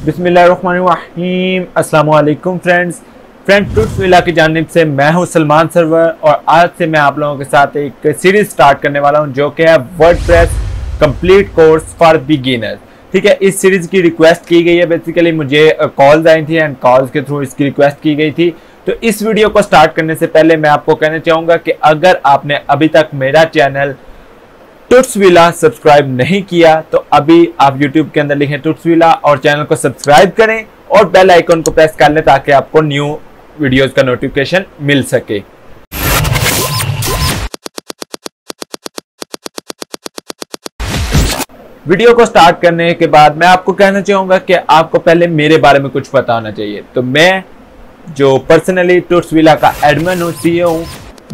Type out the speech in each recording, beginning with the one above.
बिस्मिल्लाहिर्रहमानिर्रहीम। अस्सलाम वालेकुम फ्रेंड्स। ट्यूट्सविला की जानिब से मैं हूं सलमान सरवर और आज से मैं आप लोगों के साथ एक सीरीज स्टार्ट करने वाला हूं जो कि है WordPress complete course for beginners. ठीक है, इस सीरीज की रिक्वेस्ट की गई है। बेसिकली मुझे कॉल्स आई थी एंड कॉल्स के थ्रू इसकी रिक्वेस्ट की गई थी। तो इस वीडियो को स्टार्ट करने से पहले मैं आपको कहना चाहूँगा कि अगर आपने अभी तक मेरा चैनल ट्यूट्सविला सब्सक्राइब नहीं किया तो अभी आप YouTube के अंदर लिखें ट्यूट्सविला और चैनल को सब्सक्राइब करें और बेल आइकन को प्रेस कर लें ताकि आपको न्यू वीडियोस का नोटिफिकेशन मिल सके। वीडियो को स्टार्ट करने के बाद मैं आपको कहना चाहूंगा कि आपको पहले मेरे बारे में कुछ पता होना चाहिए। तो मैं जो पर्सनली ट्यूट्सविला का एडमिन हूँ, CEO हूँ,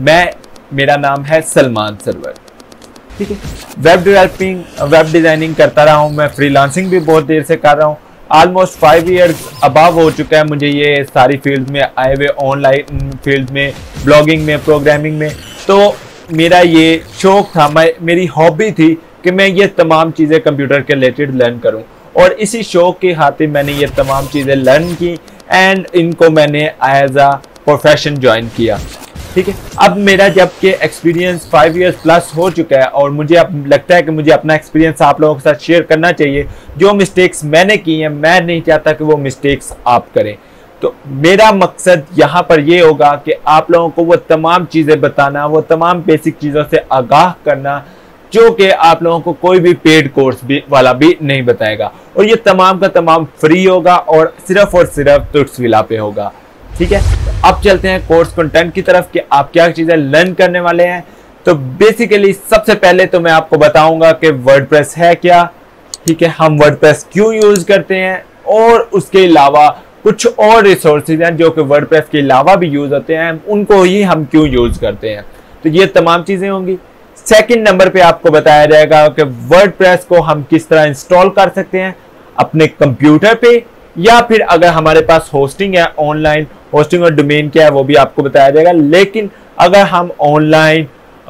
मेरा नाम है सलमान सरवर। ठीक है, वेब डेवलपिंग, वेब डिजाइनिंग करता रहा हूँ मैं, फ्रीलांसिंग भी बहुत देर से कर रहा हूँ। ऑलमोस्ट 5 इयर्स अबव हो चुका है मुझे ये सारी फील्ड में आए हुए, ऑनलाइन फील्ड में, ब्लॉगिंग में, प्रोग्रामिंग में। तो मेरा ये शौक था, मेरी हॉबी थी कि मैं ये तमाम चीज़ें कंप्यूटर के रिलेटेड लर्न करूँ और इसी शौक के खातिर मैंने ये तमाम चीज़ें लर्न की एंड इनको मैंने एज अ प्रोफेशन ज्वाइन किया। ठीक है, अब मेरा जबकि एक्सपीरियंस 5 इयर्स प्लस हो चुका है और मुझे अब लगता है कि मुझे अपना एक्सपीरियंस आप लोगों के साथ शेयर करना चाहिए। जो मिस्टेक्स मैंने की हैं मैं नहीं चाहता कि वो मिस्टेक्स आप करें। तो मेरा मकसद यहाँ पर ये होगा कि आप लोगों को वो तमाम चीज़ें बताना, वो तमाम बेसिक चीज़ों से आगाह करना जो कि आप लोगों को कोई भी पेड कोर्स वाला भी नहीं बताएगा। और ये तमाम का तमाम फ्री होगा और सिर्फ ट्यूट्सविला पे होगा। ठीक है, अब चलते हैं कोर्स कंटेंट की तरफ कि आप क्या चीज़ें लर्न करने वाले हैं। तो बेसिकली सबसे पहले तो मैं आपको बताऊंगा कि वर्डप्रेस है क्या। ठीक है, हम वर्डप्रेस क्यों यूज़ करते हैं और उसके अलावा कुछ और रिसोर्सेज हैं जो कि वर्डप्रेस के अलावा भी यूज़ होते हैं, उनको ही हम क्यों यूज़ करते हैं। तो ये तमाम चीज़ें होंगी। सेकंड नंबर पे आपको बताया जाएगा कि वर्डप्रेस को हम किस तरह इंस्टॉल कर सकते हैं अपने कंप्यूटर पे, या फिर अगर हमारे पास होस्टिंग है, ऑनलाइन होस्टिंग और डोमेन क्या है वो भी आपको बताया जाएगा। लेकिन अगर हम ऑनलाइन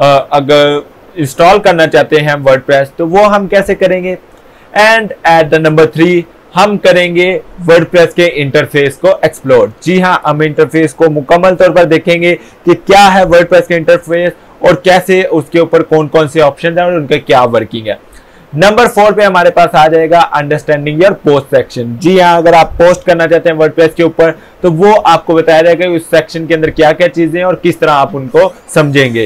अगर इंस्टॉल करना चाहते हैं वर्डप्रेस तो वो हम कैसे करेंगे। एंड एट द नंबर 3 हम करेंगे वर्डप्रेस के इंटरफेस को एक्सप्लोर। जी हाँ, हम इंटरफेस को मुकम्मल तौर पर देखेंगे कि क्या है वर्डप्रेस के इंटरफेस और कैसे उसके ऊपर कौन कौन से ऑप्शन है और उनका क्या वर्किंग है। नंबर 4 पे हमारे पास आ जाएगा अंडरस्टैंडिंग योर पोस्ट सेक्शन। जी हाँ, अगर आप पोस्ट करना चाहते हैं वर्डप्रेस के ऊपर तो वो आपको बताया जाएगा उस सेक्शन के अंदर क्या क्या चीजें हैं और किस तरह आप उनको समझेंगे।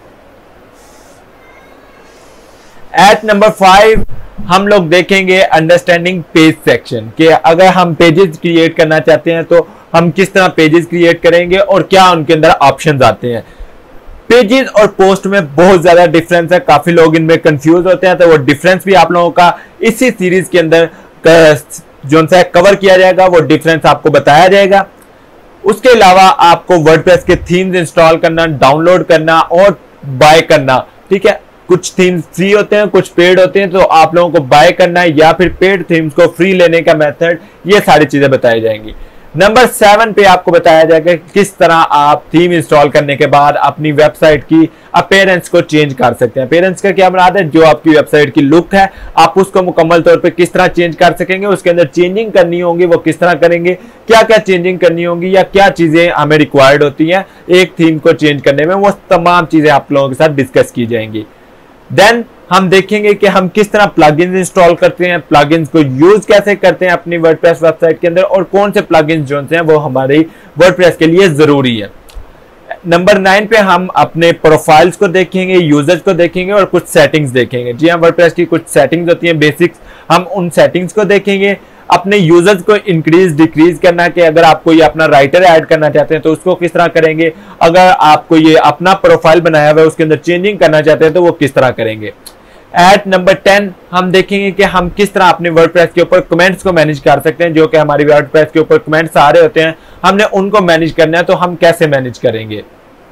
एट नंबर 5 हम लोग देखेंगे अंडरस्टैंडिंग पेज सेक्शन कि अगर हम पेजेस क्रिएट करना चाहते हैं तो हम किस तरह पेजेस क्रिएट करेंगे और क्या उनके अंदर ऑप्शंस आते हैं। पेजेस और पोस्ट में बहुत ज्यादा डिफरेंस है, काफी लोग इनमें कंफ्यूज होते हैं। तो वो डिफरेंस भी आप लोगों का इसी सीरीज के अंदर जो सा कवर किया जाएगा, वो डिफरेंस आपको बताया जाएगा। उसके अलावा आपको वर्डप्रेस के थीम्स इंस्टॉल करना, डाउनलोड करना और बाय करना। ठीक है, कुछ थीम्स फ्री होते हैं, कुछ पेड होते हैं, तो आप लोगों को बाय करना है या फिर पेड थीम्स को फ्री लेने का मेथड, ये सारी चीजें बताई जाएंगी। नंबर 7 पे आपको बताया जाएगा किस तरह आप थीम इंस्टॉल करने के बाद अपनी वेबसाइट की अपीयरेंस को चेंज कर सकते हैं। अपीयरेंस का क्या मुराद है, जो आपकी वेबसाइट की लुक है आप उसको मुकम्मल तौर पे किस तरह चेंज कर सकेंगे, उसके अंदर चेंजिंग करनी होगी वो किस तरह करेंगे, क्या क्या चेंजिंग करनी होगी या क्या चीजें हमें रिक्वायर्ड होती हैं एक थीम को चेंज करने में, वो तमाम चीजें आप लोगों के साथ डिस्कस की जाएंगी। देन हम देखेंगे कि हम किस तरह प्लगइन्स इंस्टॉल करते हैं, प्लगइन्स को यूज कैसे करते हैं अपनी वर्डप्रेस वेबसाइट के अंदर और कौन से प्लगइन्स जो हैं वो हमारी वर्डप्रेस के लिए जरूरी है। नंबर 9 पे हम अपने प्रोफाइल्स को देखेंगे, यूजर्स को देखेंगे और कुछ सेटिंग्स देखेंगे। जी हाँ, वर्डप्रेस की कुछ सेटिंग्स होती हैं बेसिक्स, हम उन सेटिंग्स को देखेंगे। अपने यूजर्स को इंक्रीज डिक्रीज करना कि अगर आपको ये अपना राइटर ऐड करना चाहते हैं तो उसको किस तरह करेंगे, अगर आपको ये अपना प्रोफाइल बनाया हुआ है उसके अंदर चेंजिंग करना चाहते हैं तो वो किस तरह करेंगे। एट नंबर 10 हम देखेंगे कि हम किस तरह अपने वर्डप्रेस के ऊपर कमेंट्स को मैनेज कर सकते हैं। जो कि हमारी वर्डप्रेस के ऊपर कमेंट्स आ रहे होते हैं, हमने उनको मैनेज करना है तो हम कैसे मैनेज करेंगे।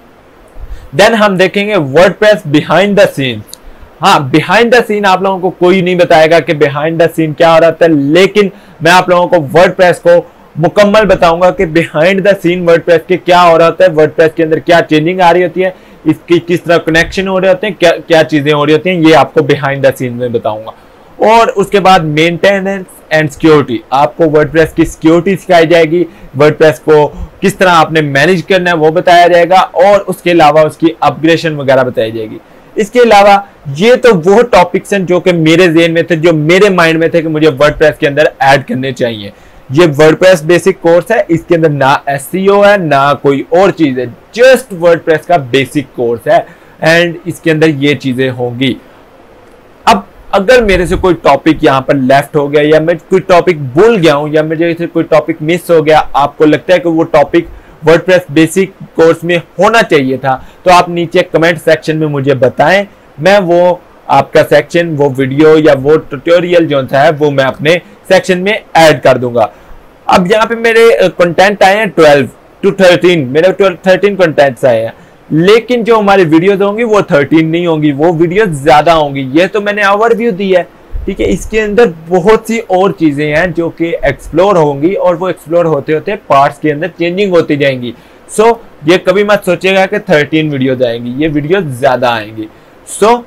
देन हम देखेंगे वर्डप्रेस बिहाइंड द सीन। हाँ, बिहाइंड द सीन आप लोगों को कोई नहीं बताएगा कि बिहाइंड द सीन क्या हो रहा था, लेकिन मैं आप लोगों को वर्डप्रेस को मुकम्मल बताऊंगा कि बिहाइंड द सीन वर्डप्रेस के क्या हो रहा है, वर्डप्रेस के अंदर क्या चेंजिंग आ रही होती है, इसकी किस तरह कनेक्शन हो रहे होते हैं, क्या क्या चीजें हो रही होती हैं, ये आपको बिहाइंड द सीन में बताऊंगा। और उसके बाद मेंटेनेंस एंड सिक्योरिटी, आपको वर्डप्रेस की सिक्योरिटी सिखाई जाएगी, वर्डप्रेस को किस तरह आपने मैनेज करना है वो बताया जाएगा, और उसके अलावा उसकी अपग्रेडेशन वगैरह बताई जाएगी। इसके अलावा ये तो वो टॉपिक्स हैं जो कि मेरे ज़हन में थे, जो मेरे माइंड में थे कि मुझे वर्डप्रेस के अंदर ऐड करने चाहिए। ये वर्डप्रेस बेसिक कोर्स है, इसके अंदर ना एसईओ है ना कोई और चीज़ है, जस्ट वर्डप्रेस का बेसिक कोर्स है एंड इसके अंदर ये चीज़ें होंगी। अब अगर मेरे से कोई टॉपिक यहाँ पर लेफ्ट हो गया या मैं कोई टॉपिक भूल गया हूँ या मुझे से कोई टॉपिक मिस हो गया, आपको लगता है कि वो टॉपिक वर्डप्रेस बेसिक कोर्स में होना चाहिए था, तो आप नीचे कमेंट सेक्शन में मुझे बताएं, मैं वो आपका सेक्शन, वो वीडियो या वो ट्यूटोरियल जो है वो मैं अपने सेक्शन में ऐड कर दूंगा। अब यहाँ पे मेरे कंटेंट आए हैं 12 to 13, मेरे 13 कंटेंट्स आए हैं, लेकिन जो हमारी वीडियोस होंगी वो 13 नहीं होंगी, वो वीडियोस ज्यादा होंगी। ये तो मैंने ओवरव्यू दी है, ठीक है। इसके अंदर बहुत सी और चीजें हैं जो कि एक्सप्लोर होंगी और वो एक्सप्लोर होते होते पार्ट्स के अंदर चेंजिंग होती जाएंगी। सो ये कभी मत सोचेगा कि 13 वीडियोस आएंगी, ये वीडियोस ज्यादा आएंगी। सो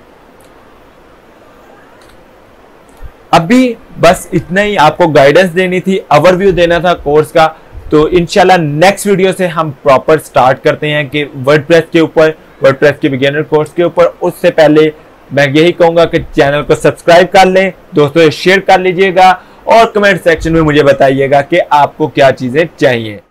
अभी बस इतना ही आपको गाइडेंस देनी थी, ओवरव्यू देना था कोर्स का। तो इंशाल्लाह नेक्स्ट वीडियो से हम प्रॉपर स्टार्ट करते हैं कि वर्डप्रेस के ऊपर, वर्डप्रेस के बिगिनर कोर्स के ऊपर। उससे पहले मैं यही कहूंगा कि चैनल को सब्सक्राइब कर लें, दोस्तों शेयर कर लीजिएगा और कमेंट सेक्शन में मुझे बताइएगा कि आपको क्या चीजें चाहिए।